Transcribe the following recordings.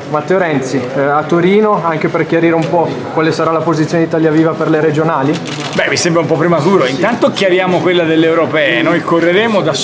Matteo Renzi, a Torino, anche per chiarire un po' quale sarà la posizione di Italia Viva per le regionali? Beh, mi sembra un po' prematuro. Intanto chiariamo quella delle europee. Noi correremo da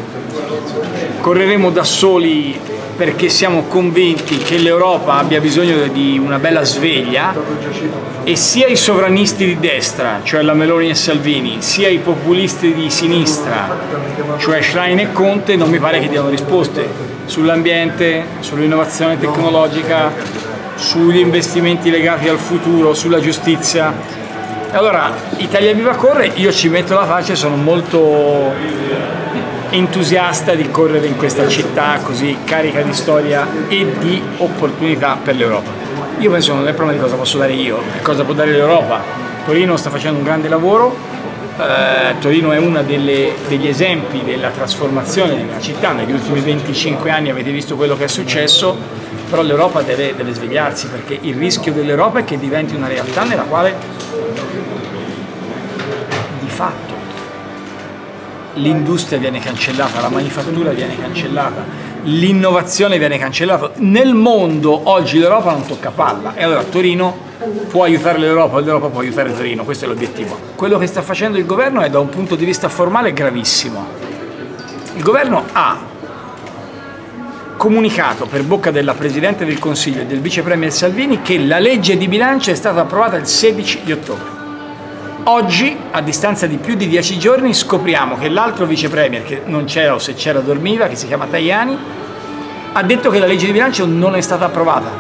soli perché siamo convinti che l'Europa abbia bisogno di una bella sveglia e sia i sovranisti di destra, cioè la Meloni e Salvini, sia i populisti di sinistra, cioè Schlein e Conte, non mi pare che diano risposte sull'ambiente, sull'innovazione tecnologica, sugli investimenti legati al futuro, sulla giustizia. Allora, Italia Viva corre, io ci metto la faccia e sono molto entusiasta di correre in questa città così carica di storia e di opportunità per l'Europa. Io penso che non è il problema di cosa posso dare io, è cosa può dare l'Europa. Torino sta facendo un grande lavoro, Torino è uno degli esempi della trasformazione di una città. Negli ultimi 25 anni avete visto quello che è successo, però l'Europa deve svegliarsi, perché il rischio dell'Europa è che diventi una realtà nella quale di fatto l'industria viene cancellata, la manifattura viene cancellata, l'innovazione viene cancellata. Nel mondo oggi l'Europa non tocca palla e allora Torino può aiutare l'Europa, l'Europa può aiutare Torino, questo è l'obiettivo. Quello che sta facendo il governo è da un punto di vista formale gravissimo. Il governo ha comunicato per bocca della Presidente del Consiglio e del Vice Premier Salvini che la legge di bilancio è stata approvata il 16 di ottobre. Oggi, a distanza di più di 10 giorni, scopriamo che l'altro Vice Premier, che non c'era o se c'era dormiva, che si chiama Tajani, ha detto che la legge di bilancio non è stata approvata.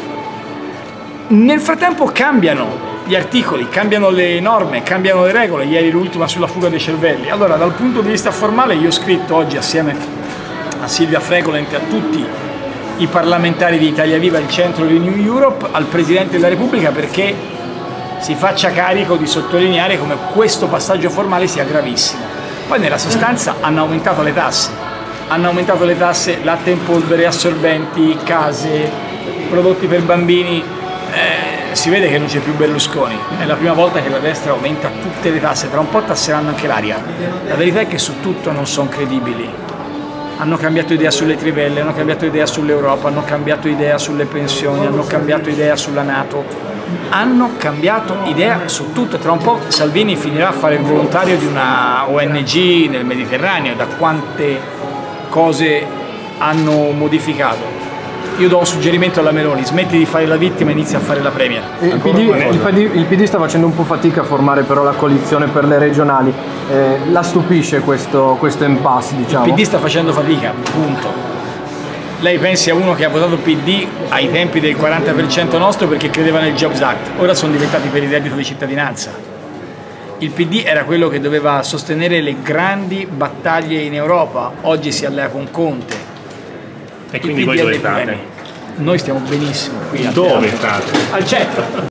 Nel frattempo cambiano gli articoli, cambiano le norme, cambiano le regole, ieri l'ultima sulla fuga dei cervelli. Allora, dal punto di vista formale, io ho scritto oggi assieme a Silvia Fregolent e a tutti i parlamentari di Italia Viva, il centro di New Europe, al Presidente della Repubblica perché si faccia carico di sottolineare come questo passaggio formale sia gravissimo. Poi nella sostanza hanno aumentato le tasse, latte in polvere, assorbenti, case, prodotti per bambini, si vede che non c'è più Berlusconi, è la prima volta che la destra aumenta tutte le tasse, tra un po' tasseranno anche l'aria. La verità è che su tutto non sono credibili. Hanno cambiato idea sulle trivelle, hanno cambiato idea sull'Europa, hanno cambiato idea sulle pensioni, hanno cambiato idea sulla NATO. Hanno cambiato idea su tutto. Tra un po' Salvini finirà a fare il volontario di una ONG nel Mediterraneo, da quante cose hanno modificato. Io do un suggerimento alla Meloni: smetti di fare la vittima e inizia a fare la premier. Il PD sta facendo un po' fatica a formare però la coalizione per le regionali. La stupisce questo impasse, diciamo? Il PD sta facendo fatica, punto. Lei pensi a uno che ha votato PD ai tempi del 40% nostro perché credeva nel Jobs Act, ora sono diventati per il reddito di cittadinanza. Il PD era quello che doveva sostenere le grandi battaglie in Europa, oggi si allea con Conte. E quindi voi dove state? Noi stiamo benissimo qui. Dove state? Al centro.